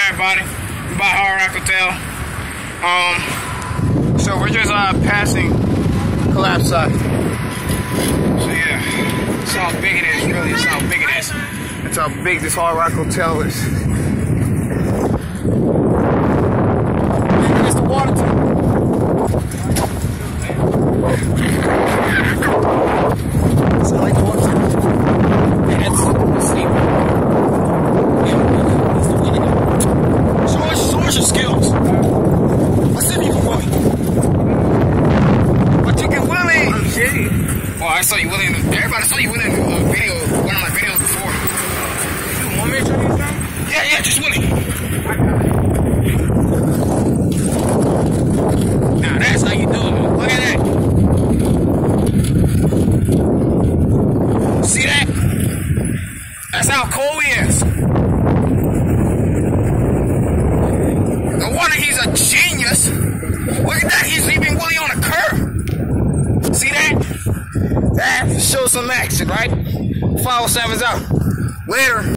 everybody. By Hard Rock Hotel. So we're just passing Collapse side. So yeah, that's how big it is. Really, that's how big it is. That's how big this Hard Rock Hotel is. It's the water tank. So I like the water tank. Yeah, that's steep. Show us your skills. Let's see if you can Willie. But you can Willie. I'm shitty. Oh, I saw you Willie. Everybody saw you Willie in a video, one of my videos before. You want me to show you something? Yeah, just Willie. Now that's how you do it. Look at that. See that? That's how cold he is. He's a genius. Look at that. He's leaving Willie on a curve. See that? That shows some action, right? 507's out. Later.